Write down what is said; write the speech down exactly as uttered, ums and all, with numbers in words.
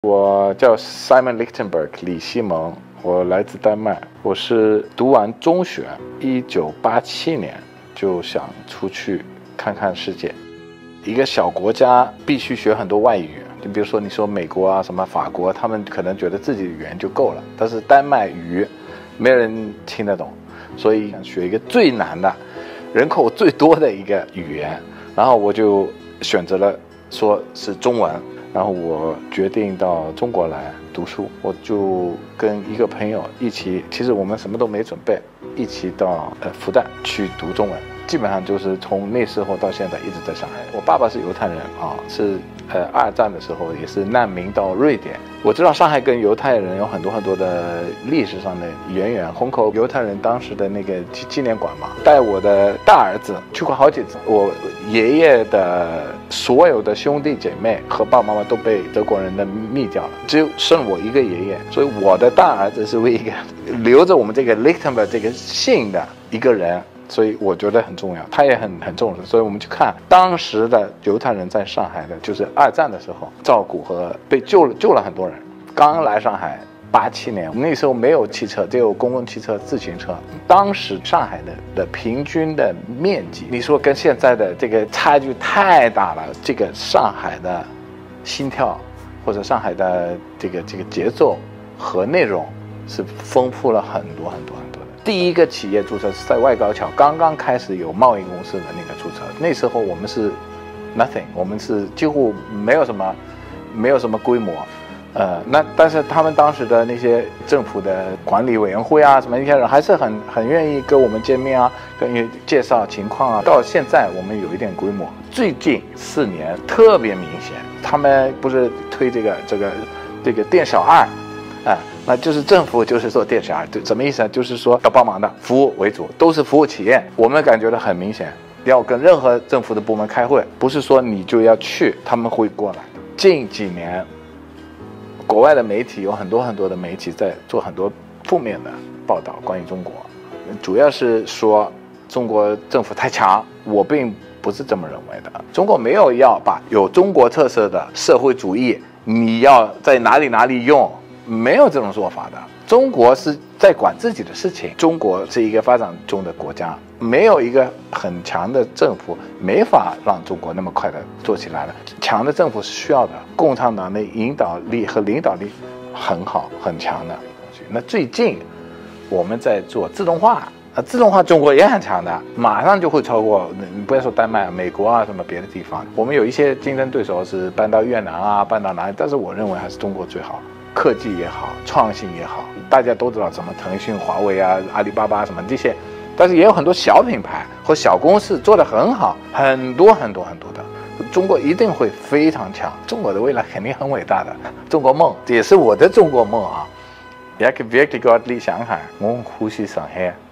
我叫 Simon Lichtenberg 李西蒙，我来自丹麦。我是读完中学，一九八七年就想出去看看世界。一个小国家必须学很多外语，就比如说你说美国啊、什么法国，他们可能觉得自己的语言就够了，但是丹麦语没人听得懂，所以想学一个最难的、人口最多的一个语言。然后我就选择了说是中文。然后我决定到中国来读书，我就跟一个朋友一起，其实我们什么都没准备，一起到呃复旦去读中文。基本上就是从那时候到现在一直在上海。我爸爸是犹太人啊，是呃二战的时候也是难民到瑞典。我知道上海跟犹太人有很多很多的历史上的渊源。虹口犹太人当时的那个纪纪念馆嘛，带我的大儿子去过好几次。我爷爷的所有的兄弟姐妹和爸爸妈妈都被德国人的灭掉了，只有剩我一个爷爷，所以我的大儿子是唯一一个留着我们这个 Lichtenberg 这个姓的一个人。所以我觉得很重要，他也很很重视，所以我们去看当时的犹太人在上海的，就是二战的时候照顾和被救了救了很多人。刚来上海八七年，那时候没有汽车，只有公共汽车、自行车。当时上海的的平均的面积，你说跟现在的这个差距太大了。这个上海的心跳或者上海的这个这个节奏和内容是丰富了很多很多很多。第一个企业注册是在外高桥刚刚开始有贸易公司的那个注册，那时候我们是 nothing， 我们是几乎没有什么没有什么规模，呃，那但是他们当时的那些政府的管理委员会啊，什么一些人还是很很愿意跟我们见面啊，跟你介绍情况啊。到现在我们有一点规模，最近四年特别明显，他们不是推这个这个这个店小二。啊、呃，那就是政府就是做店小二，对，什么意思呢？就是说要帮忙的，服务为主，都是服务企业。我们感觉到很明显，要跟任何政府的部门开会，不是说你就要去，他们会过来的。近几年，国外的媒体有很多很多的媒体在做很多负面的报道，关于中国，主要是说中国政府太强。我并不是这么认为的，中国没有要把有中国特色的社会主义，你要在哪里哪里用。没有这种做法的，中国是在管自己的事情。中国是一个发展中的国家，没有一个很强的政府，没法让中国那么快的做起来了。强的政府是需要的，共产党的引导力和领导力很好很强的。那最近我们在做自动化，啊，自动化中国也很强的，马上就会超过，你不要说丹麦、美国啊什么别的地方。我们有一些竞争对手是搬到越南啊，搬到哪里，但是我认为还是中国最好。科技也好，创新也好，大家都知道什么腾讯、华为啊、阿里巴巴什么这些，但是也有很多小品牌和小公司做得很好，很多很多很多的。中国一定会非常强，中国的未来肯定很伟大的。中国梦，这也是我的中国梦啊！也可别个理想海，我呼吸上海。